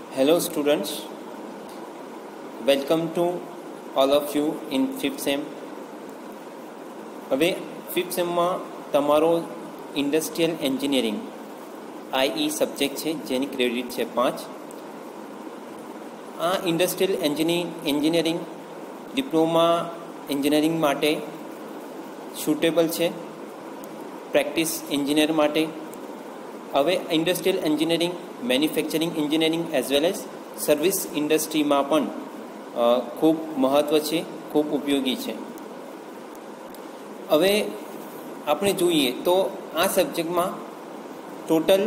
Hello students, welcome to all of you in 5th sem. હવે 5th સેમમાં તમારો industrial engineering આઈ subject છે જેની credit છે 5. આ ઇન્ડસ્ટ્રીયલ એન્જિનિયરિંગ ડિપ્લોમા એન્જિનિયરિંગ માટે સુટેબલ છે, પ્રેક્ટિસ એન્જિનિયર માટે. હવે industrial engineering manufacturing engineering as well as service ઇન્ડસ્ટ્રીમાં પણ ખૂબ મહત્ત્વ છે, ખૂબ ઉપયોગી છે. હવે આપણે જોઈએ તો આ સબ્જેક્ટમાં ટોટલ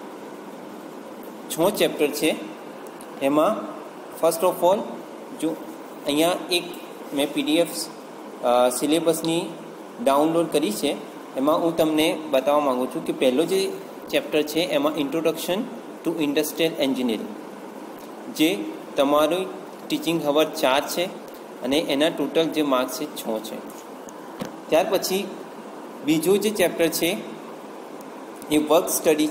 6 ચેપ્ટર છે. એમાં ફર્સ્ટ ઓફ ઓલ જો અહીંયા એક મેં પીડીએફ સિલેબસની ડાઉનલોડ કરી છે, એમાં હું તમને બતાવવા માગું છું કે પહેલો જે ચેપ્ટર છે એમાં ઇન્ટ્રોડક્શન ટુ ઇન્ડસ્ટ્રીયલ એન્જિનિયરિંગ, જે તમારું ટીચિંગ હવર 4 છે અને એના ટોટલ જે માર્ક્સ છે 6 છે. ત્યાર પછી બીજું જે ચેપ્ટર છે એ વર્ક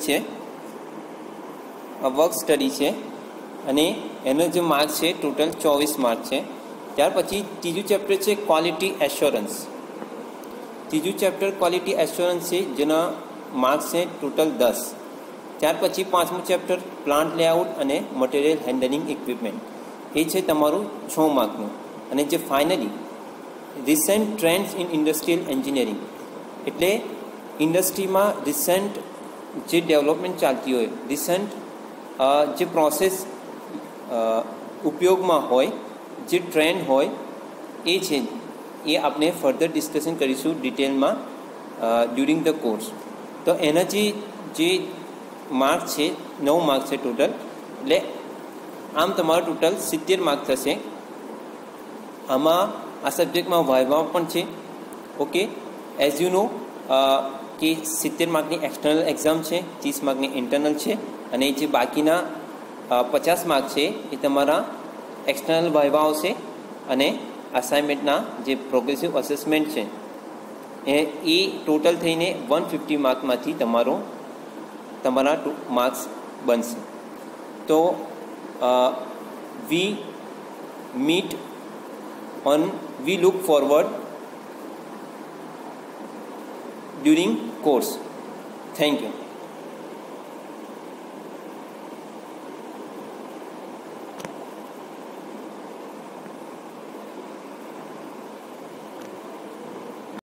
સ્ટડી છે અને એનો જે માર્ક્સ છે ટોટલ 24 માર્ક છે. ત્યાર પછી ત્રીજું ચેપ્ટર છે ક્વોલિટી એશ્યોરન્સ. ત્રીજું ચેપ્ટર ક્વોલિટી એશ્યોરન્સ છે જેના માર્ક્સ છે ટોટલ 10. ત્યાર પછી પાંચમું ચેપ્ટર પ્લાન્ટ લેઆઉટ અને મટીરિયલ હેન્ડલિંગ ઇક્વિપમેન્ટ, એ છે તમારું 6 માર્કનું. અને જે finally recent trends in industrial engineering, એટલે ઇન્ડસ્ટ્રીમાં રિસેન્ટ જે ડેવલપમેન્ટ ચાલતી હોય, રિસેન્ટ જે પ્રોસેસ ઉપયોગમાં હોય, જે ટ્રેન્ડ હોય, એ છે એ આપણે ફર્ધર ડિસ્કશન કરીશું ડિટેલમાં ડ્યુરિંગ ધ કોર્સ. તો એના જે માર્ક છે 9 માર્ક છે ટોટલ, એટલે આમ તમારો ટોટલ 70 માર્ક થશે. આમાં આ સબ્જેક્ટમાં વાઇવા પણ છે. ઓકે, એઝ યુ નો કે 70 માર્કની એક્સટર્નલ એક્ઝામ છે, 30 માર્કની ઇન્ટરનલ છે, અને જે બાકીના 50 માર્ક છે એ તમારા એક્સટર્નલ વાઇવા આવશે. અને અસાઇનમેન્ટના જે પ્રોગ્રેસિવ અસેસમેન્ટ છે એ ટોટલ થઈને 150 માર્કમાંથી તમારા માર્ક્સ બનશે. તો we look forward during course. Thank you.